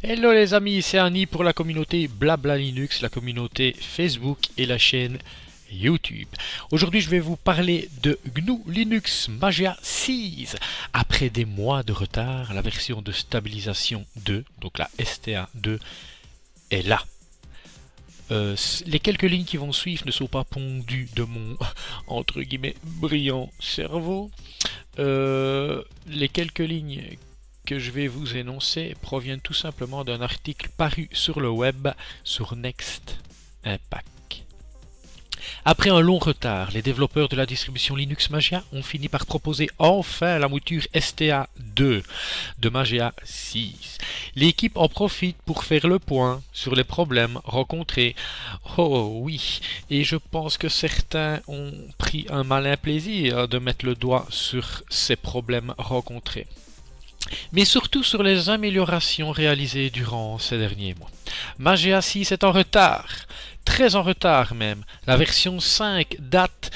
Hello les amis, c'est Annie pour la communauté Blabla Linux, la communauté Facebook et la chaîne YouTube. Aujourd'hui je vais vous parler de GNU Linux Mageia 6. Après des mois de retard, la version de stabilisation 2, donc la STA 2, est là. Les quelques lignes qui vont suivre ne sont pas pondues de mon, entre guillemets, brillant cerveau. Les quelques lignes que je vais vous énoncer proviennent tout simplement d'un article paru sur le web sur Next Impact. Après un long retard, les développeurs de la distribution Linux Mageia ont fini par proposer enfin la mouture STA 2 de Mageia 6. L'équipe en profite pour faire le point sur les problèmes rencontrés. Oh oui, et je pense que certains ont pris un malin plaisir de mettre le doigt sur ces problèmes rencontrés, mais surtout sur les améliorations réalisées durant ces derniers mois. Mageia 6 est en retard, très en retard même. La version 5 date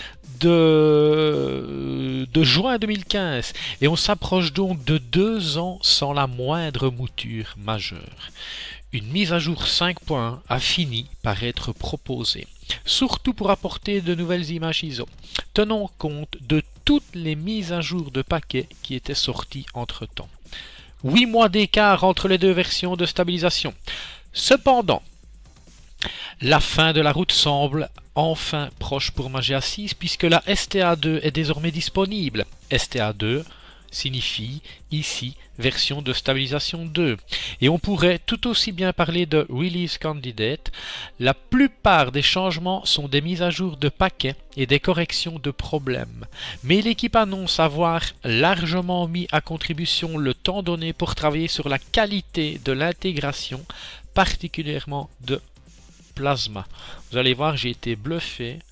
de juin 2015 et on s'approche donc de 2 ans sans la moindre mouture majeure. Une mise à jour 5.1 a fini par être proposée, surtout pour apporter de nouvelles images ISO, tenant compte de toutes les mises à jour de paquets qui étaient sorties entre-temps. 8 mois d'écart entre les deux versions de stabilisation. Cependant, la fin de la route semble enfin proche pour Mageia 6 puisque la STA2 est désormais disponible. STA2 signifie ici version de stabilisation 2. Et on pourrait tout aussi bien parler de Release Candidate. La plupart des changements sont des mises à jour de paquets et des corrections de problèmes. Mais l'équipe annonce avoir largement mis à contribution le temps donné pour travailler sur la qualité de l'intégration, particulièrement de Plasma. Vous allez voir, j'ai été bluffé.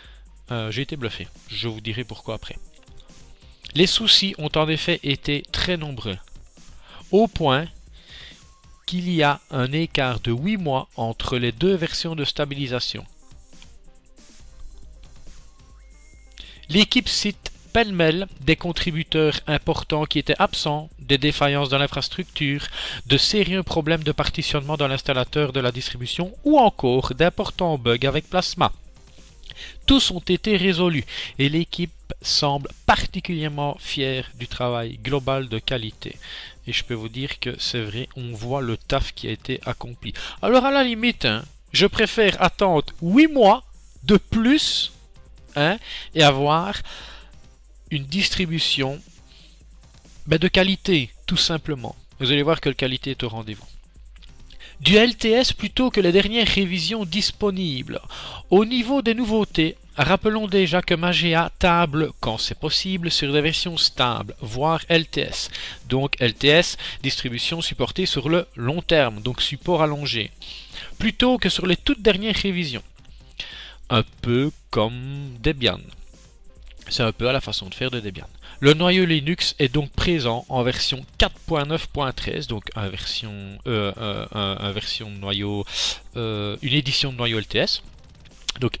Je vous dirai pourquoi après. Les soucis ont en effet été très nombreux, au point qu'il y a un écart de 8 mois entre les deux versions de stabilisation. L'équipe cite pêle-mêle des contributeurs importants qui étaient absents, des défaillances dans l'infrastructure, de sérieux problèmes de partitionnement dans l'installateur de la distribution ou encore d'importants bugs avec Plasma. Tous ont été résolus et l'équipe semble particulièrement fière du travail global de qualité. Et je peux vous dire que c'est vrai, on voit le taf qui a été accompli. Alors à la limite, je préfère attendre 8 mois de plus et avoir une distribution de qualité, tout simplement. Vous allez voir que la qualité est au rendez-vous. Du LTS plutôt que les dernières révisions disponibles. Au niveau des nouveautés, rappelons déjà que Mageia table, quand c'est possible, sur des versions stables, voire LTS. Donc LTS, distribution supportée sur le long terme, donc support allongé, plutôt que sur les toutes dernières révisions. Un peu comme Debian. C'est un peu à la façon de faire de Debian. Le noyau Linux est donc présent en version 4.9.13, donc une édition de noyau LTS. Donc,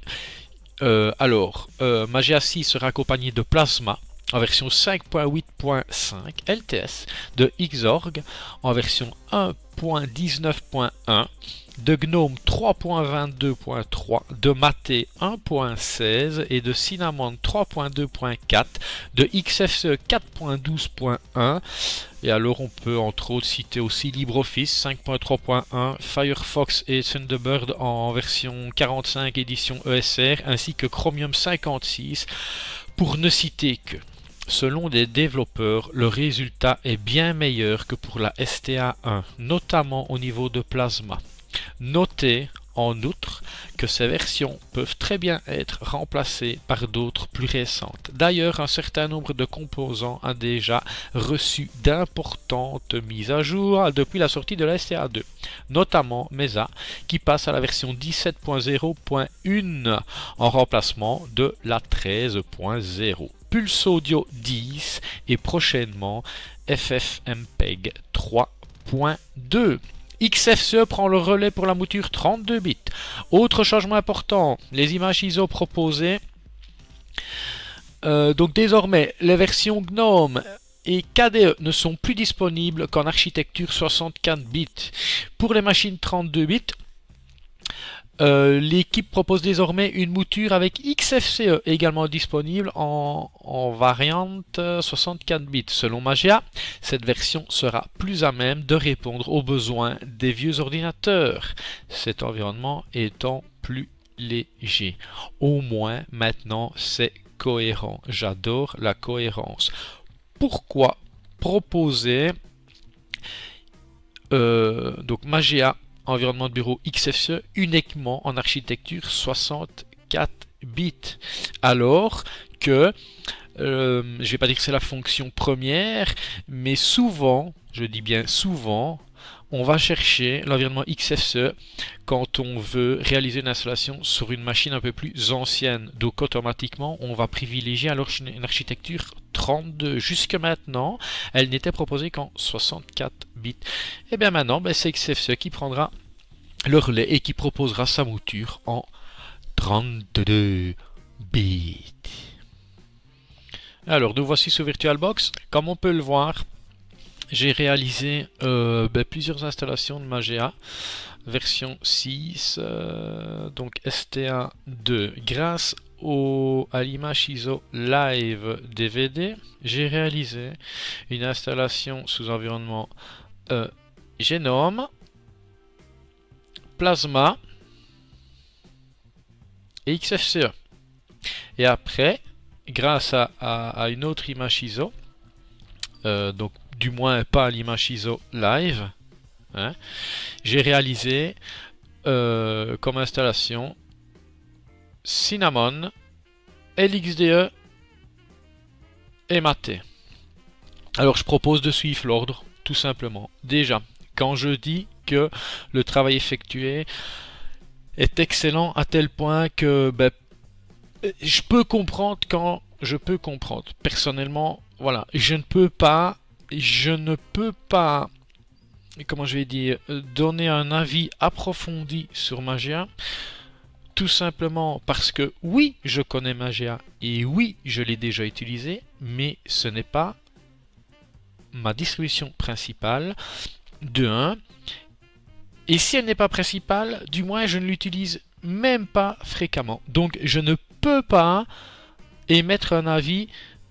Mageia 6 sera accompagné de Plasma en version 5.8.5 LTS, de Xorg en version 1.19.1, de GNOME 3.22.3, de Mate 1.16 et de Cinnamon 3.2.4, de XFCE 4.12.1. Et alors on peut entre autres citer aussi LibreOffice 5.3.1, Firefox et Thunderbird en version 45 édition ESR, ainsi que Chromium 56, pour ne citer que. Selon des développeurs, le résultat est bien meilleur que pour la STA1, notamment au niveau de Plasma. Notez en outre que ces versions peuvent très bien être remplacées par d'autres plus récentes. D'ailleurs, un certain nombre de composants a déjà reçu d'importantes mises à jour depuis la sortie de la STA2, notamment Mesa qui passe à la version 17.0.1 en remplacement de la 13.0. Pulse Audio 10 et prochainement FFmpeg 3.2. XFCE prend le relais pour la mouture 32 bits. Autre changement important, les images ISO proposées. Donc désormais, les versions GNOME et KDE ne sont plus disponibles qu'en architecture 64 bits. Pour les machines 32 bits, l'équipe propose désormais une mouture avec XFCE, également disponible en variante 64 bits. Selon Magia, cette version sera plus à même de répondre aux besoins des vieux ordinateurs, cet environnement étant plus léger. Au moins maintenant c'est cohérent. J'adore la cohérence. Pourquoi proposer donc Magia environnement de bureau XFCE uniquement en architecture 64 bits, alors que je vais pas dire que c'est la fonction première, mais souvent, je dis bien souvent, on va chercher l'environnement XFCE quand on veut réaliser une installation sur une machine un peu plus ancienne. Donc automatiquement, on va privilégier alors une architecture 32. Jusque maintenant, elle n'était proposée qu'en 64 bits. Et bien maintenant, c'est XFCE qui prendra le relais et qui proposera sa mouture en 32 bits. Alors, nous voici sur VirtualBox. Comme on peut le voir, j'ai réalisé plusieurs installations de Magia version 6, donc ST1.2. Grâce à l'image ISO Live DVD, j'ai réalisé une installation sous environnement Genome, Plasma et XFCE. Et après, grâce à une autre image ISO, donc du moins pas l'image ISO Live, hein, j'ai réalisé comme installation Cinnamon, LXDE et Mate. Alors je propose de suivre l'ordre, tout simplement. Déjà, quand je dis que le travail effectué est excellent à tel point que je peux comprendre quand je peux comprendre. Personnellement, voilà, je ne peux pas, comment je vais dire, donner un avis approfondi sur Magia, tout simplement parce que oui, je connais Magia et oui, je l'ai déjà utilisé, mais ce n'est pas ma distribution principale, de 1. Et si elle n'est pas principale, du moins je ne l'utilise même pas fréquemment. Donc je ne peux pas émettre un avis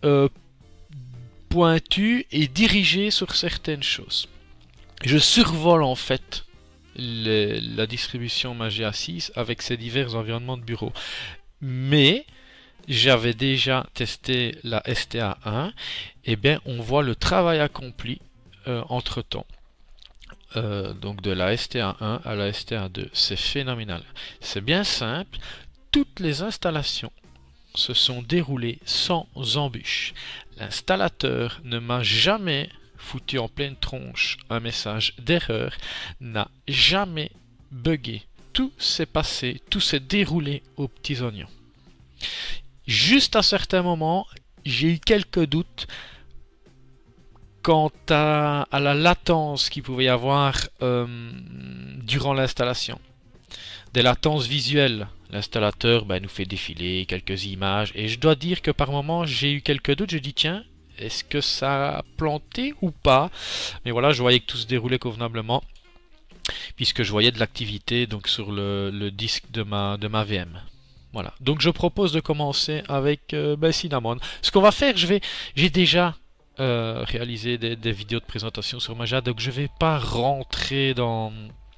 pointu et dirigé sur certaines choses. Je survole en fait la distribution Magia 6 avec ses divers environnements de bureau. Mais j'avais déjà testé la STA1, et bien on voit le travail accompli entre temps. Donc de la STA1 à la STA2, c'est phénoménal. C'est bien simple, toutes les installations se sont déroulées sans embûche. L'installateur ne m'a jamais foutu en pleine tronche un message d'erreur, n'a jamais bugué. Tout s'est passé, tout s'est déroulé aux petits oignons. Juste à certains moments, j'ai eu quelques doutes quant à la latence qu'il pouvait y avoir durant l'installation. Des latences visuelles. L'installateur nous fait défiler quelques images et je dois dire que par moments j'ai eu quelques doutes. Je dis tiens, est-ce que ça a planté ou pas? Mais voilà, je voyais que tout se déroulait convenablement puisque je voyais de l'activité donc sur le disque de ma VM. Voilà. Donc je propose de commencer avec Cinnamon. Ce qu'on va faire, j'ai déjà réalisé des vidéos de présentation sur Magia, donc je vais pas rentrer dans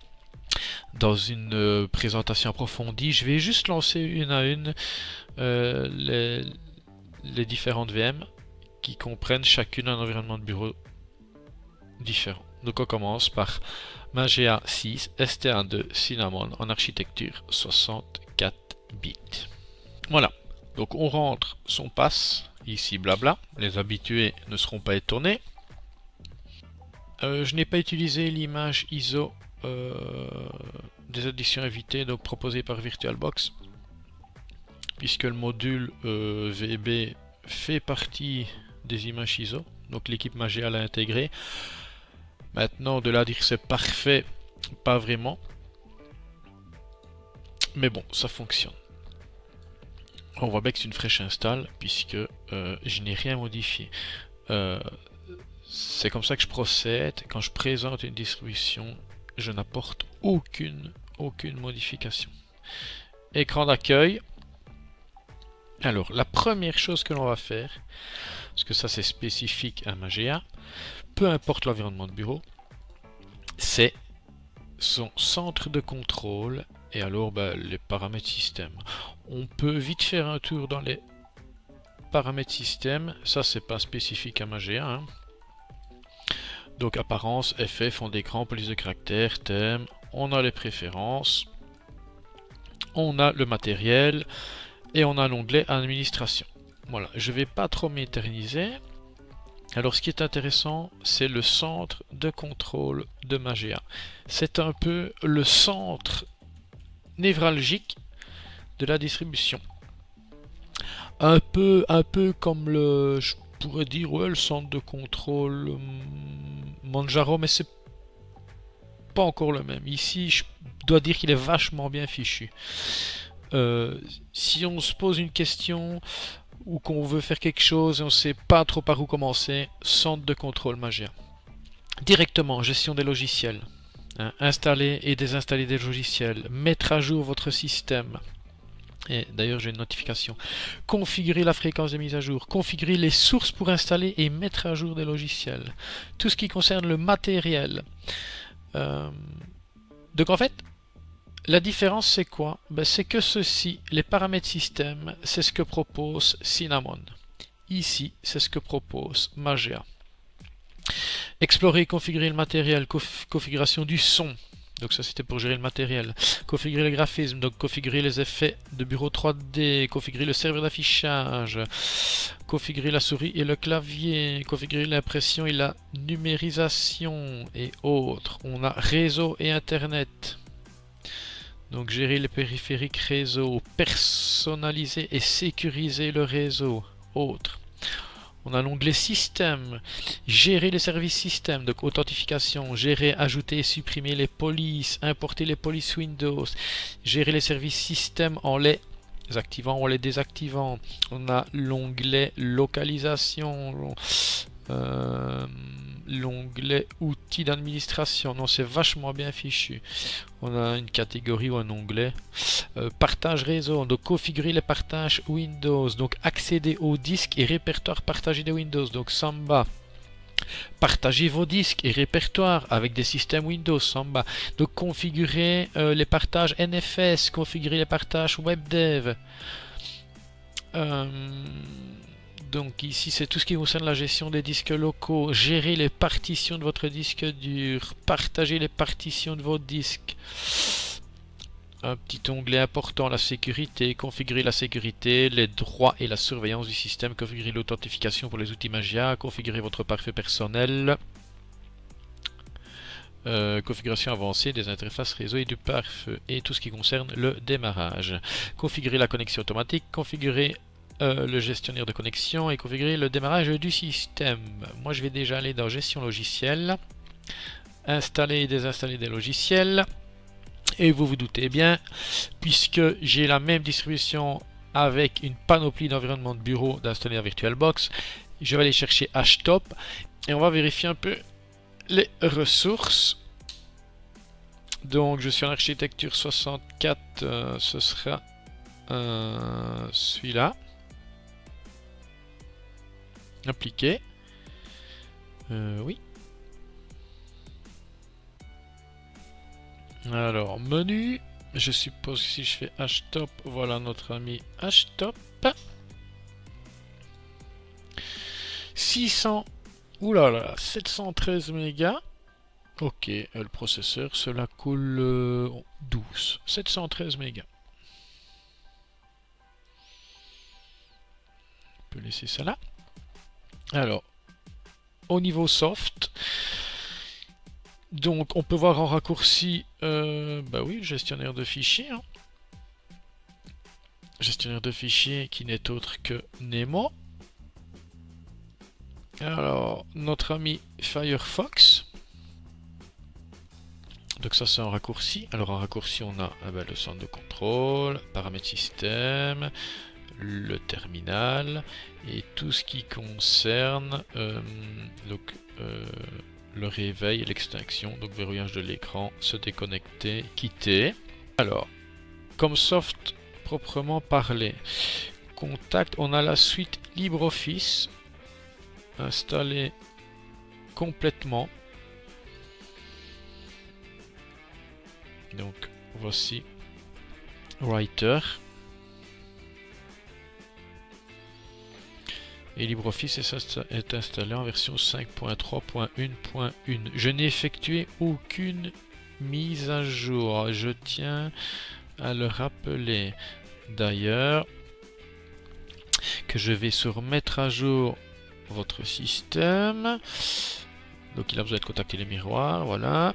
une présentation approfondie. Je vais juste lancer une à une les différentes VM qui comprennent chacune un environnement de bureau différent. Donc on commence par Magia 6 ST1.2 Cinnamon en architecture 64 bits. Voilà, donc on rentre son pass, ici blabla, les habitués ne seront pas étonnés. Je n'ai pas utilisé l'image ISO des éditions évitées donc proposées par VirtualBox, puisque le module VB fait partie des images ISO, donc l'équipe Magia l'a intégré. Maintenant, de là à dire que c'est parfait, pas vraiment, mais bon, ça fonctionne. On voit bien que c'est une fraîche install puisque je n'ai rien modifié. C'est comme ça que je procède. Quand je présente une distribution, je n'apporte aucune modification. Écran d'accueil. Alors, la première chose que l'on va faire, parce que ça c'est spécifique à Mageia, peu importe l'environnement de bureau, c'est son centre de contrôle et alors les paramètres système. On peut vite faire un tour dans les paramètres système, ça c'est pas spécifique à Mageia. Hein. Donc apparence, effet, fond d'écran, police de caractère, thème, on a les préférences, on a le matériel et on a l'onglet administration. Voilà, je vais pas trop m'éterniser. Alors ce qui est intéressant, c'est le centre de contrôle de Mageia. C'est un peu le centre névralgique de la distribution. Un peu comme je pourrais dire, ouais, le centre de contrôle Manjaro, mais c'est pas encore le même. Ici, je dois dire qu'il est vachement bien fichu. Si on se pose une question ou qu'on veut faire quelque chose et on ne sait pas trop par où commencer, centre de contrôle Mageia. Directement, gestion des logiciels. Hein, installer et désinstaller des logiciels. Mettre à jour votre système. Et d'ailleurs, j'ai une notification. Configurer la fréquence des mises à jour. Configurer les sources pour installer et mettre à jour des logiciels. Tout ce qui concerne le matériel. Donc en fait, la différence c'est quoi? C'est que ceci, les paramètres système, c'est ce que propose Cinnamon. Ici, c'est ce que propose Mageia. Explorer et configurer le matériel, configuration du son. Donc ça c'était pour gérer le matériel. Configurer le graphisme, donc configurer les effets de bureau 3D, configurer le serveur d'affichage, configurer la souris et le clavier, configurer l'impression et la numérisation et autres. On a réseau et internet. Donc gérer les périphériques réseau, personnaliser et sécuriser le réseau, autres. On a l'onglet système, gérer les services système, donc authentification, gérer, ajouter et supprimer les polices, importer les polices Windows, gérer les services système en les activant ou en les désactivant. On a l'onglet localisation, l'onglet outils d'administration. Non, c'est vachement bien fichu. On a une catégorie ou un onglet partage réseau, donc configurer les partages Windows, donc accéder aux disques et répertoires partagés de Windows, donc Samba. Partagez vos disques et répertoires avec des systèmes Windows Samba. Donc configurer les partages NFS, configurer les partages WebDev. Donc ici c'est tout ce qui concerne la gestion des disques locaux, gérer les partitions de votre disque dur, partager les partitions de vos disques. Un petit onglet important, la sécurité, configurer la sécurité, les droits et la surveillance du système, configurer l'authentification pour les outils Mageia, configurer votre pare-feu personnel, configuration avancée des interfaces réseau et du pare-feu, et tout ce qui concerne le démarrage. Configurer la connexion automatique, configurer le gestionnaire de connexion et configurer le démarrage du système. Moi je vais déjà aller dans gestion logicielle, installer et désinstaller des logiciels. Et vous vous doutez bien, puisque j'ai la même distribution avec une panoplie d'environnements de bureau d'installer en VirtualBox, je vais aller chercher HTOP et on va vérifier un peu les ressources. Donc je suis en architecture 64, ce sera celui-là. Appliquer. Oui. Alors, menu, je suppose que si je fais htop, voilà notre ami htop. 600, oulala, 713 mégas. Ok, le processeur, cela coule 12, 713 mégas. On peut laisser ça là. Alors, au niveau soft, donc on peut voir en raccourci, bah oui, gestionnaire de fichiers. Hein. Gestionnaire de fichiers qui n'est autre que Nemo. Alors, notre ami Firefox. Donc ça c'est en raccourci. Alors en raccourci on a le centre de contrôle, paramètres système, le terminal et tout ce qui concerne le réveil et l'extinction, donc verrouillage de l'écran, se déconnecter, quitter. Alors, comme soft proprement parlé, contact, on a la suite LibreOffice installée complètement. Donc voici Writer. Et LibreOffice est installé en version 5.3.1.1. Je n'ai effectué aucune mise à jour. Je tiens à le rappeler. D'ailleurs, que je vais se remettre à jour votre système. Donc il a besoin de contacter les miroirs. Voilà.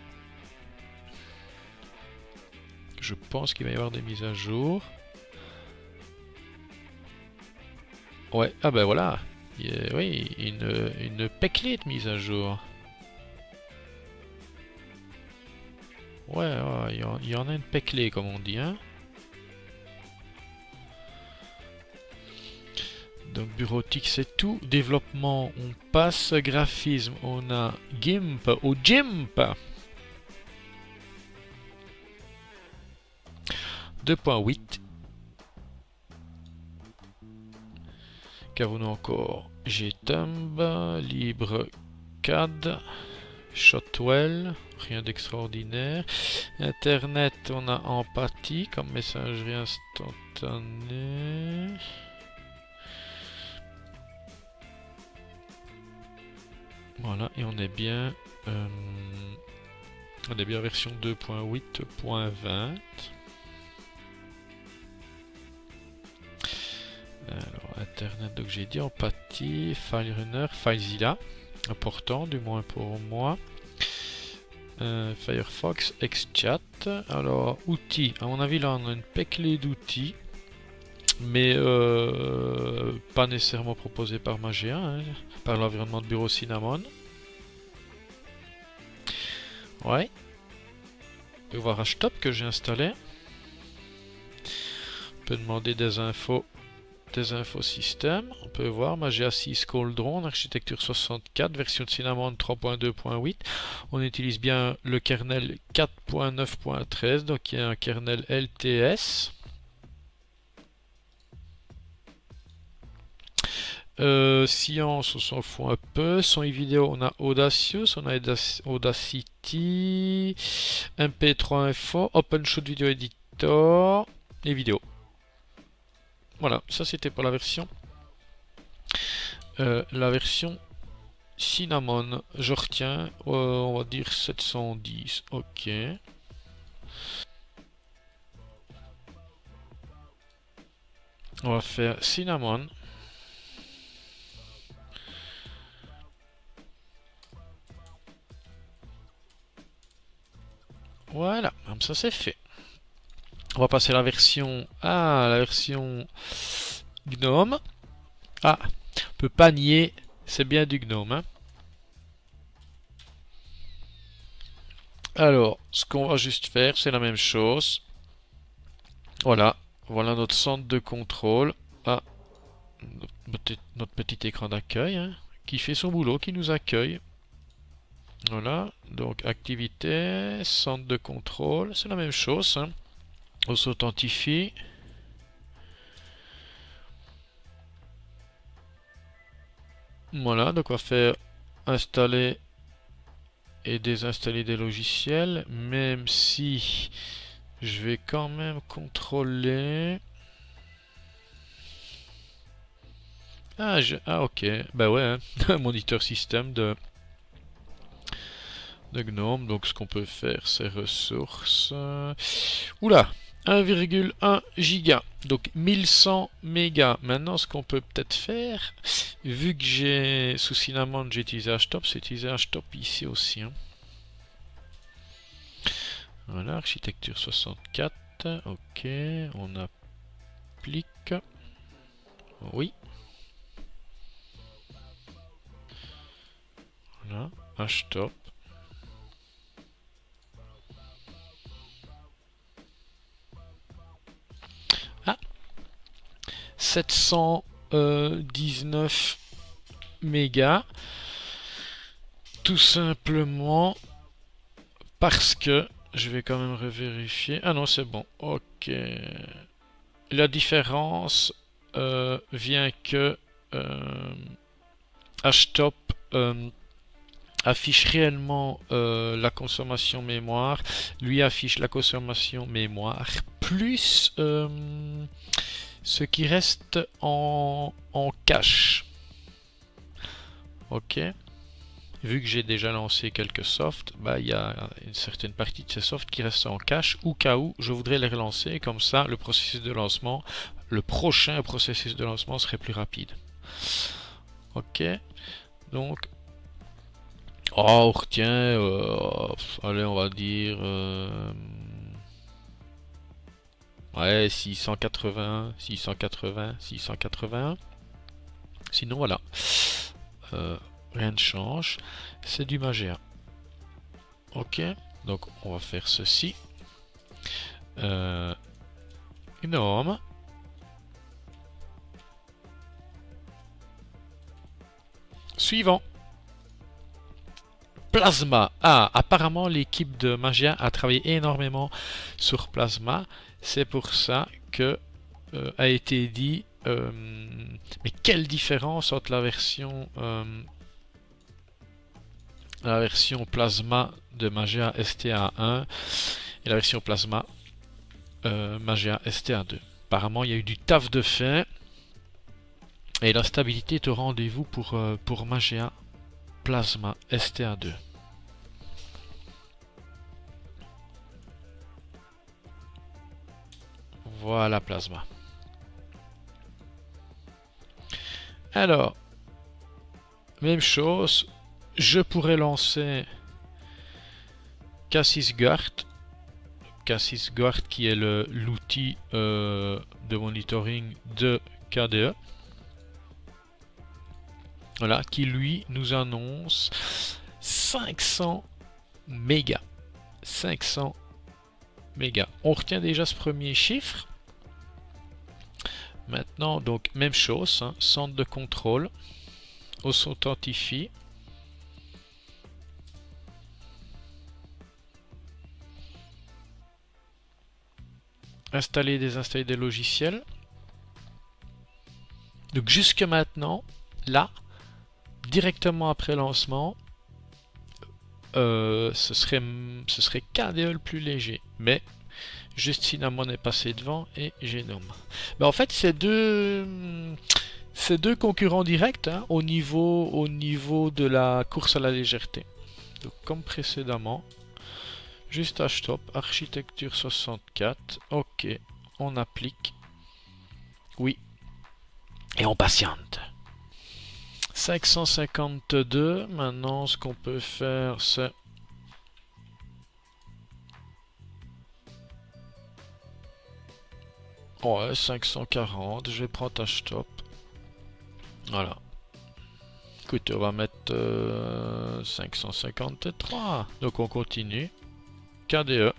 Je pense qu'il va y avoir des mises à jour. Ouais, ah ben voilà. Oui, une péclée de mise à jour. Ouais, il y en a une péclée comme on dit, hein. Donc bureautique c'est tout. Développement, on passe. Graphisme, on a GIMP ou GIMP 2.8. Qu'avons-nous encore? GTumb, LibreCAD, Shotwell, rien d'extraordinaire. Internet, on a Empathie comme messagerie instantanée. Voilà, et on est bien version 2.8.20. Alors, Internet, donc j'ai dit Empathie, FileRunner, FileZilla, important, du moins pour moi. Firefox, XChat. Alors, outils, à mon avis, là on a une péclée d'outils, mais pas nécessairement proposé par Mageia, hein, par l'environnement de bureau Cinnamon. Ouais. On peut voir HTOP que j'ai installé. On peut demander des infos système. On peut voir Mageia 6 Cauldron, architecture 64, version de Cinnamon 3.2.8. On utilise bien le kernel 4.9.13, donc il y a un kernel LTS. Science, on s'en fout un peu. Son et vidéo, on a Audacious, on a Audacity, MP3 Info, OpenShoot Video Editor et vidéo. Voilà, ça c'était pour la version Cinnamon. Je retiens, on va dire 710. Ok. On va faire Cinnamon. Voilà, comme ça c'est fait. On va passer à la version GNOME. Ah, on peut pas nier, c'est bien du GNOME, hein. Alors, ce qu'on va juste faire, c'est la même chose. Voilà, voilà notre centre de contrôle. Ah, notre petit écran d'accueil, hein, qui fait son boulot, qui nous accueille. Voilà, donc activité, centre de contrôle, c'est la même chose, hein. On s'authentifie. Voilà, donc on va faire installer et désinstaller des logiciels, même si je vais quand même contrôler. Ah ok, bah ouais, hein. Moniteur système de GNOME, donc ce qu'on peut faire c'est ressources. Oula, 1,1 giga, donc 1100 mégas. Maintenant ce qu'on peut peut-être faire, vu que j'ai sous Cinnamon j'ai utilisé HTOP, c'est utiliser HTOP ici aussi, hein. Voilà, architecture 64, ok, on applique, oui. Voilà, HTOP. Ah, 719 mégas. Tout simplement parce que je vais quand même revérifier. Ah non, c'est bon. Ok. La différence vient que HTOP affiche réellement la consommation mémoire. Lui affiche la consommation mémoire plus ce qui reste en cache. Ok. Vu que j'ai déjà lancé quelques softs, bah, il y a une certaine partie de ces softs qui restent en cache, au cas où je voudrais les relancer, comme ça le processus de lancement, le prochain processus de lancement serait plus rapide. Ok, donc, on retient, allez, on va dire, ouais, 680, 680, 681. Sinon, voilà. Rien ne change, c'est du Mageia. Ok, donc on va faire ceci. Énorme. Suivant. Plasma. Ah, apparemment l'équipe de Mageia a travaillé énormément sur Plasma. C'est pour ça que a été dit. Mais quelle différence entre la version Plasma de Mageia STA1 et la version Plasma Mageia STA2. Apparemment, il y a eu du taf de fait et la stabilité est au rendez-vous pour Mageia Plasma STA2. Voilà Plasma. Alors, même chose, je pourrais lancer Cassis Guard qui est l'outil de monitoring de KDE. Voilà, qui lui nous annonce 500 mégas. 500 mégas. On retient déjà ce premier chiffre. Maintenant, donc, même chose, hein, centre de contrôle. On s'authentifie. Installer, désinstaller des logiciels. Donc jusque maintenant, là, directement après lancement, ce serait KDE le plus léger. Mais juste Cinnamon est passé devant et Genome. Mais en fait, c'est deux concurrents directs hein, au niveau de la course à la légèreté. Donc comme précédemment. Juste HTOP, architecture 64, ok, on applique, oui, et on patiente. 552, maintenant ce qu'on peut faire c'est... Ouais, 540, je vais prendre HTOP. Voilà. Écoutez, on va mettre 553, donc on continue. KDE.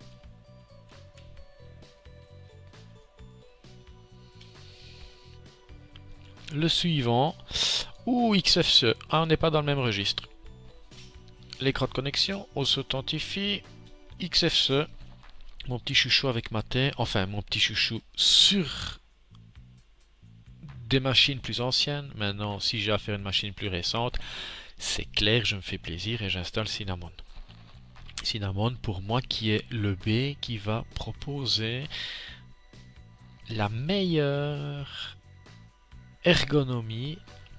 Le suivant. Ou XFCE. Ah, on n'est pas dans le même registre. L'écran de connexion, on s'authentifie. XFCE. Mon petit chouchou avec Maté. Enfin, mon petit chouchou sur des machines plus anciennes. Maintenant, si j'ai à faire une machine plus récente, c'est clair, je me fais plaisir et j'installe Cinnamon. Cinnamon pour moi qui est le B qui va proposer la meilleure ergonomie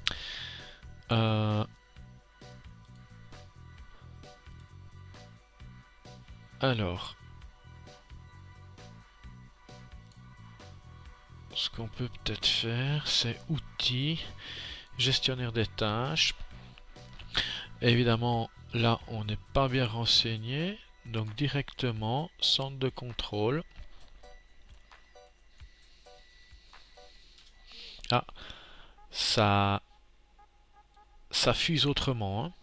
alors ce qu'on peut peut-être faire c'est outils, gestionnaire des tâches. Évidemment là on n'est pas bien renseigné, donc directement centre de contrôle. Ah, ça fuse autrement. Hein.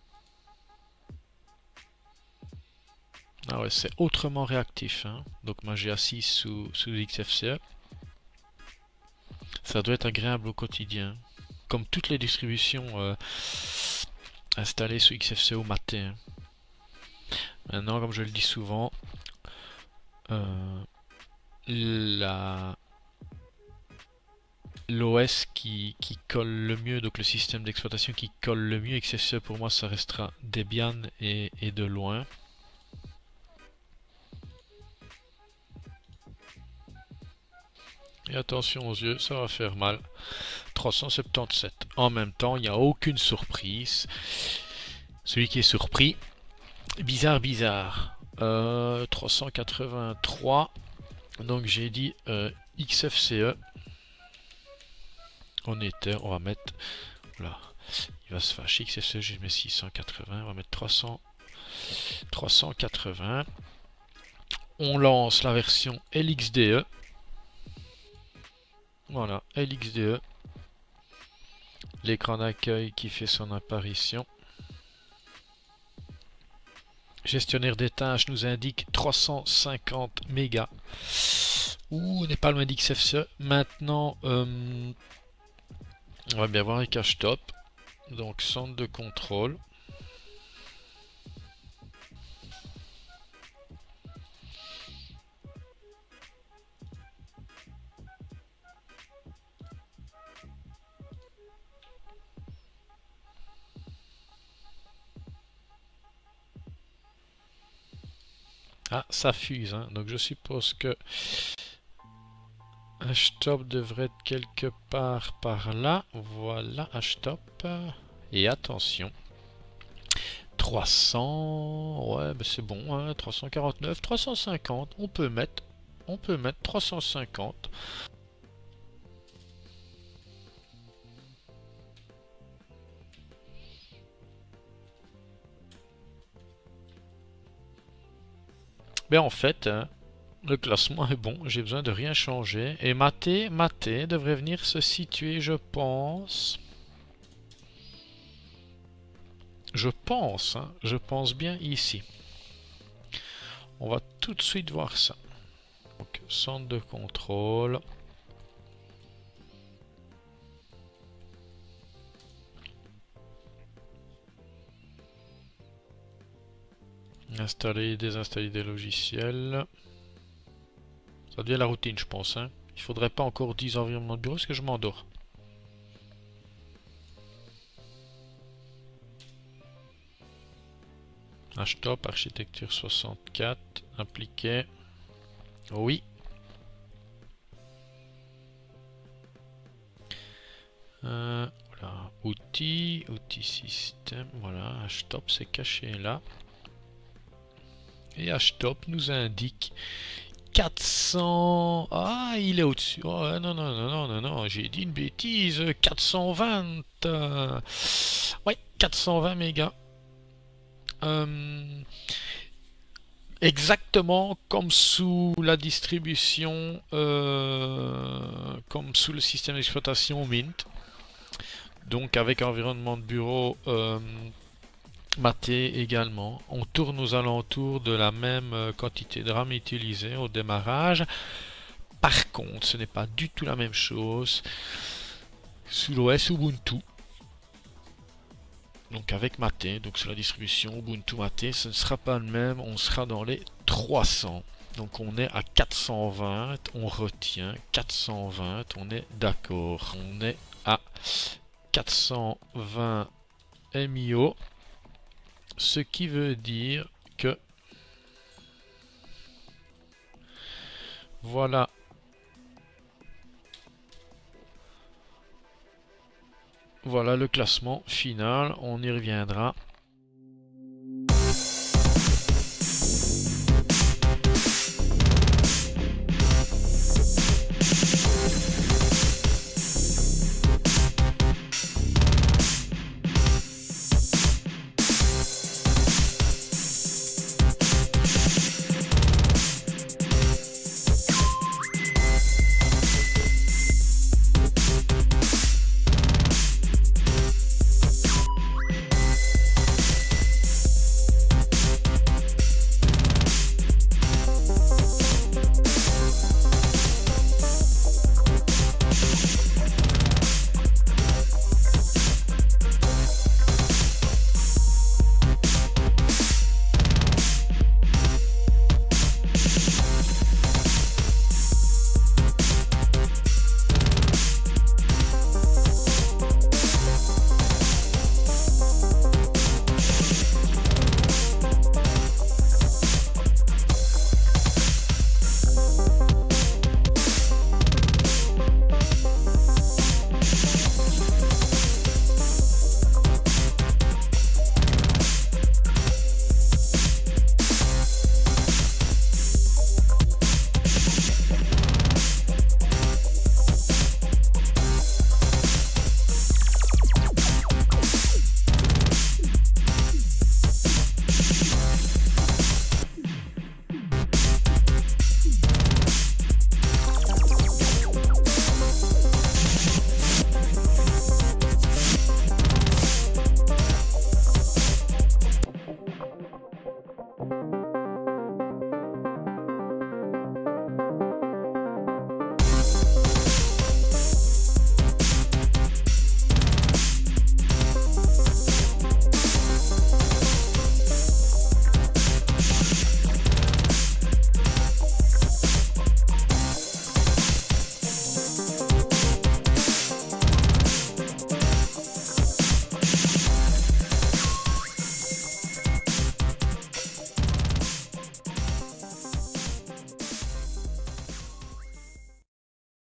Ah ouais, c'est autrement réactif. Hein. Donc moi j'ai assis sous XFCE. Ça doit être agréable au quotidien. Comme toutes les distributions installées sous XFCE Mate. Hein. Maintenant, comme je le dis souvent, l'OS qui colle le mieux, donc le système d'exploitation qui colle le mieux, XFCE pour moi ça restera Debian et de loin. Et attention aux yeux, ça va faire mal. 377. En même temps, il n'y a aucune surprise. Celui qui est surpris, bizarre. 383. Donc j'ai dit XFCE. On va mettre. Là, il va se fâcher. XFCE, j'ai mis 680. On va mettre 380. On lance la version LXDE. Voilà, LXDE. L'écran d'accueil qui fait son apparition. Gestionnaire des tâches nous indique 350 mégas. Ouh, on n'est pas loin d'XFCE. Maintenant, on va bien voir avec HTOP. Donc, centre de contrôle. Ah, ça fuse, hein. Donc je suppose que HTOP devrait être quelque part par là. Voilà, HTOP. Et attention. 300. Ouais, ben c'est bon, hein. 349, 350. On peut mettre 350. Mais en fait, hein, le classement est bon, j'ai besoin de rien changer. Et Mate devrait venir se situer, je pense. Je pense bien ici. On va tout de suite voir ça. Donc, centre de contrôle. Installer, désinstaller des logiciels. Ça devient la routine, je pense. Hein. Il faudrait pas encore 10 environnements de bureau parce que je m'endors. HTOP, architecture 64, appliqué. Oui. Voilà, outils système. Voilà, HTOP c'est caché là. Et HTOP nous indique 400... Ah, il est au-dessus. Oh, non, j'ai dit une bêtise. 420. Ouais, 420 mégas. Exactement comme sous la distribution, comme sous le système d'exploitation Mint. Donc avec environnement de bureau Mate également. On tourne aux alentours de la même quantité de RAM utilisée au démarrage. Par contre, ce n'est pas du tout la même chose sous l'OS Ubuntu. Donc avec Mate, donc sur la distribution Ubuntu Mate, ce ne sera pas le même, on sera dans les 300. Donc on est à 420, on retient 420, on est d'accord. On est à 420 MIO, ce qui veut dire que voilà le classement final, on y reviendra